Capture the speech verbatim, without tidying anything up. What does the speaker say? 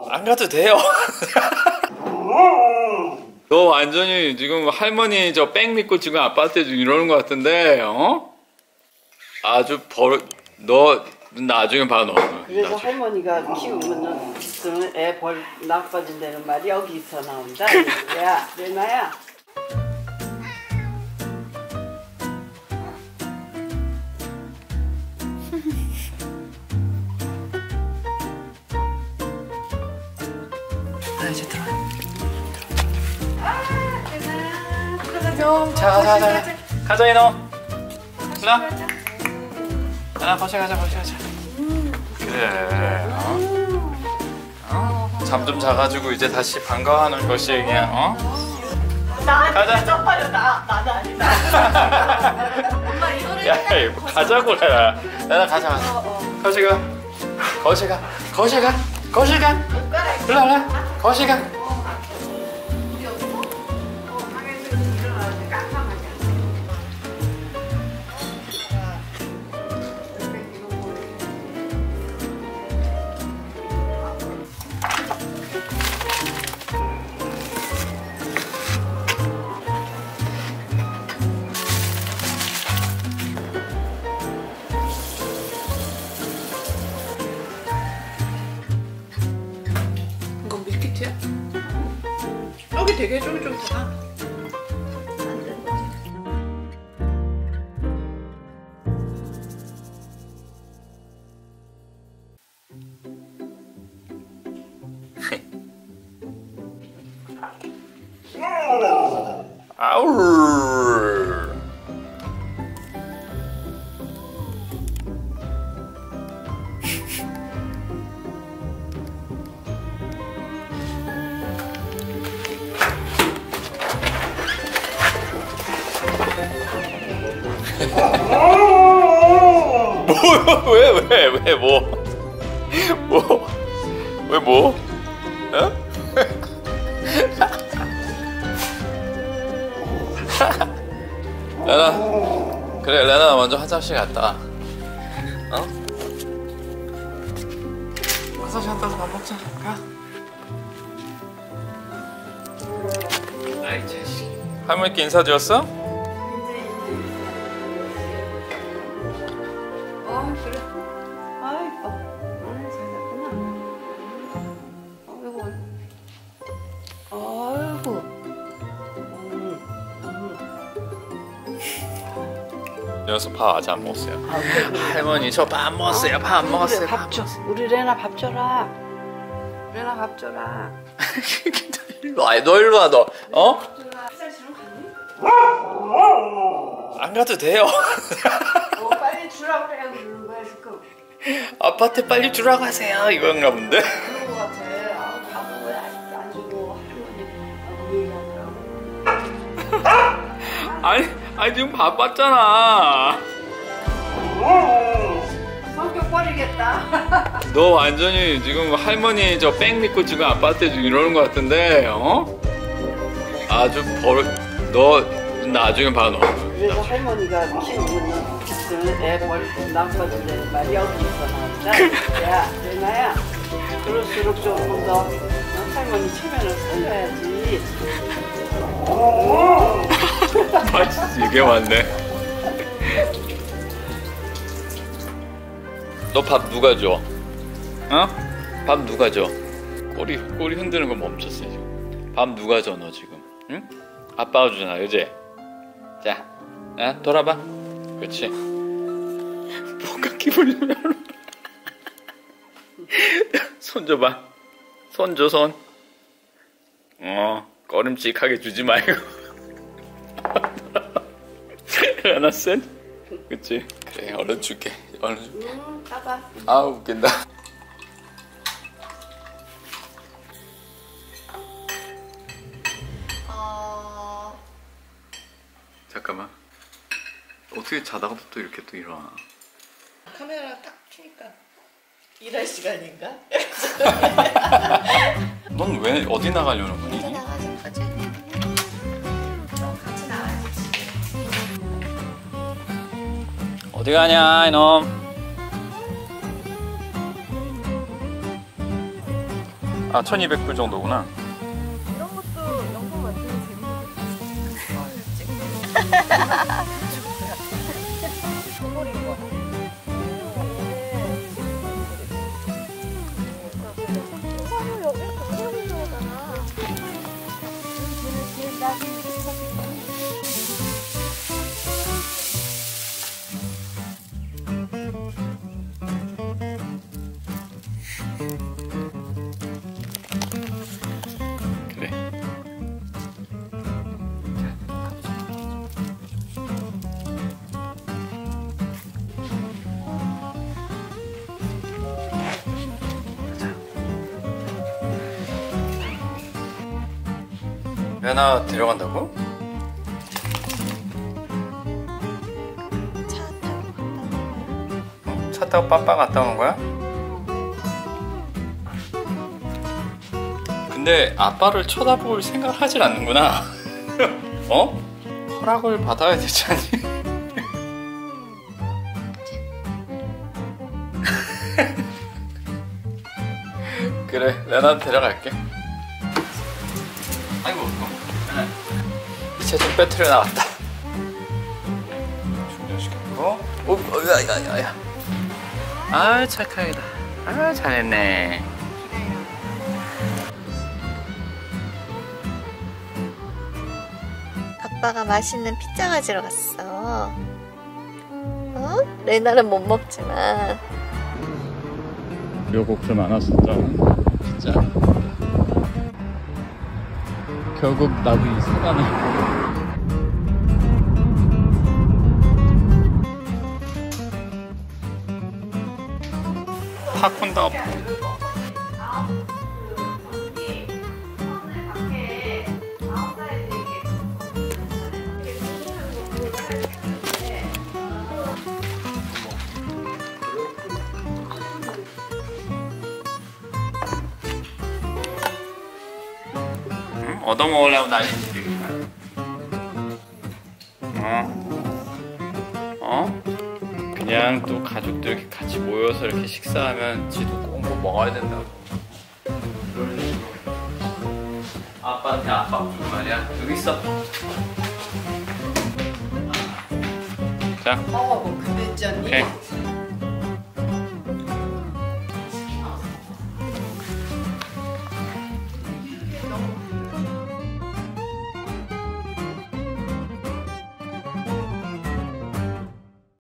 안 가도 돼요. 너 완전히 지금 할머니 저 백 믿고 지금 아빠한테 지금 이러는 것 같은데, 어? 아주 버릇, 너 나중에 봐, 너. 그래서 나중에. 할머니가 키우면은 애 벌 나빠진다는 말이 여기서 나온다. 야, 레나야. 아, 이제 들어. 안녕. 자, 자, 자, 자. 가자, 이놈. 누나. 하나, 거실 가자, 거실 가자. 그래. 어? 어? 잠 좀 자가지고 이제 다시 반가워하는 것이 그냥, 어? 나한테 가자. 쪽팔려. 나, 나는 아니다. 엄마 이거를 야, 이거 가자고, 레나. 레나, 가자, 가자. 거실 가. 거실 가. 거실 가. 거실 가. 일로 와, 거실 가. 이건 밀키트야? 여기 되게 쫄깃쫄깃하다. 아우. 뭐? 왜? 왜? 왜? 뭐? 뭐? 왜 뭐? 어? 레나, 그래, 레나 먼저 화장실 갔다 와. 어? 화장실 갔다 와서 밥 먹자. 가. 아이 자식. 할머니께 인사드렸어? 어, 그래. 아이고. 아, 잘 잤구나. 아이고. 아이고. 음, 음. 녀석 밥 아직 안 먹었어요. 아, 그래, 그래. 할머니 저 밥 안 먹었어요. 밥 안 먹었어요. 그래, 밥 밥 줘. 먹었어요. 우리 레나 밥 줘라. 레나 밥 줘라. 일로 와, 너 일로 와, 너. 어? 화장실은 갔니? 안 가도 돼요. 어, 빨리 주라고 그래. 그러는 거야, 지금. 아빠한테 빨리 주라고 하세요. 이건가 본데? 그런 거 같아. 아, 밥은 왜 아직도 안 주고 할머니하고 얘기하더라고. 아니, 아니 지금 바빴잖아. 성격 버리겠다. 너 완전히 지금 할머니 저 백 믿고 지금 아빠한테 지금 이러는 것 같은데, 어? 아주 버릇, 너 나중에 봐, 너. 그래서 할머니가 키우면은 애 벌 나빠진다는 말이 여기서 나온다. 야, 레나야. 그럴수록 조금 더 할머니 체면을 살려야지. 아, 이게 맞네. 너 밥 누가 줘? 어? 밥 누가 줘? 꼬리 꼬리 흔드는 거 멈췄어 지금. 밥 누가 줘 너 지금? 응? 아빠가 주잖아, 그지? 자, 아, 돌아봐. 그렇지. 뭐가 기분이 별로. 손 줘봐. 손 줘, 손. 어, 꺼림칙하게 주지 말고. 하나 센? 그치? 그래, 얼른 줄게. 얼른 줄게. 응, 가봐. 아, 웃긴다. 어... 잠깐만. 어떻게 자다가 또 이렇게 또 일어나? 카메라 딱 켜니까 일할 시간인가? 넌 왜 어디 나가려는 거니? 이제 나가자. 같이 같이 나가야지. 어디 가냐 이놈? 아 천이백 불 정도구나. 이런 것도 영상 만드는 재밌겠다. 버린 거. 이거는 여기 동영이 들어오잖아. 여기 나 그래. 레나 데려간다고? 차 타고 갔다 오는 거야? 어? 차 타고 빠빠 갔다 오는 거야? 근데 아빠를 쳐다볼 생각을 하질 않는구나. 어? 허락을 받아야 되지 않니? 그래, 레나 데려갈게. 아이고, 어, 이제 좀 배터리 나왔다. 충전시켰고, 오, 야야야야. 아, 착하게다. 아, 잘했네. 아빠가 맛있는 피자 가지러 갔어. 어? 레나는 못 먹지만. 우여곡절 많았었죠. 진짜. 결국 나도 이 사단을. 팝콘다. 얻어먹으려고 난리지. 어? 어? 그냥 또 가족들 이렇게 같이 모여서 이렇게 식사하면 지도 꼭 뭐 먹어야 된다고. 그런 식으로. 아빠한테 아빠 줄 말이야. 여기 있어. 자. 어, 근데 있잖니. 오케이.